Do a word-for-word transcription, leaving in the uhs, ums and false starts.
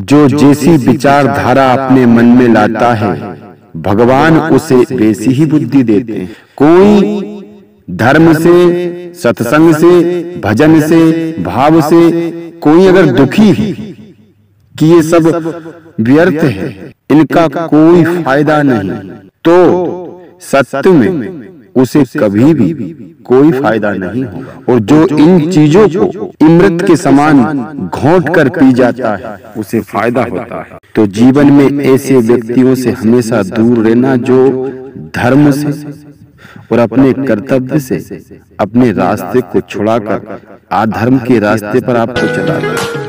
जो जैसी विचारधारा अपने मन में लाता है, भगवान उसे वैसी ही बुद्धि देते हैं। कोई धर्म से, सत्संग से, भजन से, भाव से कोई अगर दुखी है कि ये सब व्यर्थ है, इनका कोई फायदा नहीं, तो सत्य में उसे कभी भी कोई फायदा नहीं होगा। और जो इन चीजों को अमृत के समान घोंट कर पी जाता है, उसे फायदा होता है। तो जीवन में ऐसे व्यक्तियों से हमेशा दूर रहना जो धर्म से और अपने कर्तव्य से अपने रास्ते को छुड़ाकर अधर्म के रास्ते पर आपको चला